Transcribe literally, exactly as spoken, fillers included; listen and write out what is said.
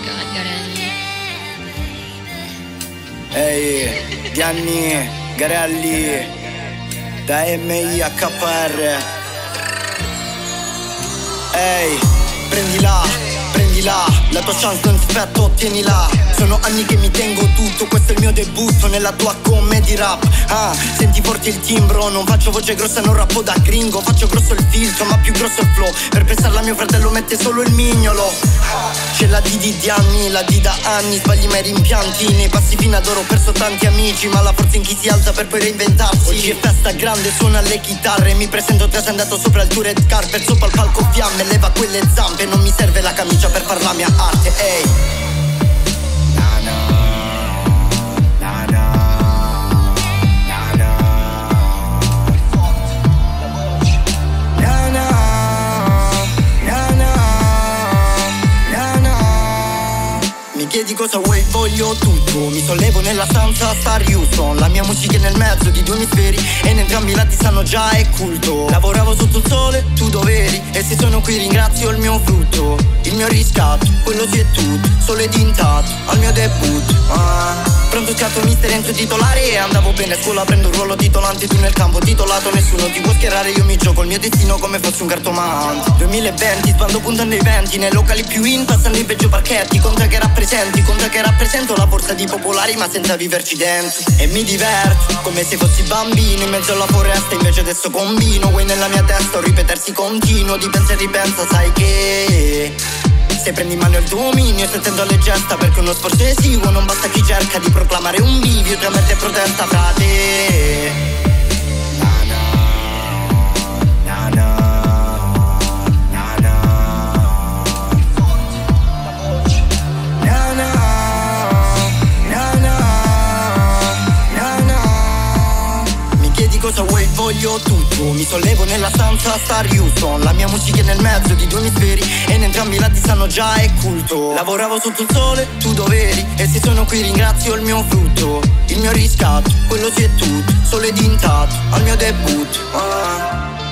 Ehi, Dyanni, Garelli, da M I a K R. Ehi, prendila, prendila, la tua chance non aspetto, ottienila. Sono anni che mi tengo tutto, questo è il mio debutto nella tua comedy rap. Ah, senti forte il timbro, non faccio voce grossa, non rappo da gringo. Faccio grosso il filtro, ma più grosso il flow. Per pensarla mio fratello mette solo il mignolo. C'è la D di Dyanni, la D da anni. Sbagli mai rimpianti, nei passi fino ad ora ho perso tanti amici. Ma la forza in chi si alza per poi reinventarsi. Oggi è festa grande, suona le chitarre. Mi presento, te sei andato sopra il tuo red carpet. Sopra il palco fiamme, leva quelle zampe. Non mi serve la camicia per far la mia arte, ehi. Chiedi cosa vuoi, voglio tutto. Mi sollevo nella stanza, Star Houston. La mia musica è nel mezzo di due emisferi e in entrambi i lati sanno già è culto. Lavoravo sotto il sole, tu dov'eri? E se sono qui ringrazio il mio frutto. Il mio riscatto, quello sì è tutto. Sole tintato, al mio debutto. ah. Pronto scatto mister, entro titolare e andavo bene a scuola, prendo un ruolo titolante. Tu nel campo titolato, nessuno ti può schierare. Io mi gioco il mio destino come fosse un cartomante. duemilaventi, sbando puntando i venti. Nei locali più in, passando i peggio parchetti. Conta che rappresenti, conta che rappresento la forza di popolari ma senza viverci dentro. E mi diverto, come se fossi bambino in mezzo alla foresta. Invece adesso combino, vuoi nella mia testa un ripetersi continuo. Di pensa e ripensa, sai che se prendi in mano il dominio e stai attento alle gesta, perché uno sforzo esiguo non basta chi cerca di proclamare un bivio tra mente e protesta, frate. Na na, na na, na na. Na na, na na, na na. Mi chiedi cosa vuoi, voglio tutto. Mi sollevo nella stanza, Star Houston. La mia musica è nel mezzo di due emisferi e in entrambi i lati sanno già è culto. Lavoravo sotto il sole, tu dov'eri? E se sono qui ringrazio il mio frutto. Il mio riscatto, quello sì è tutto. Sole tintato, al mio debutto. ah.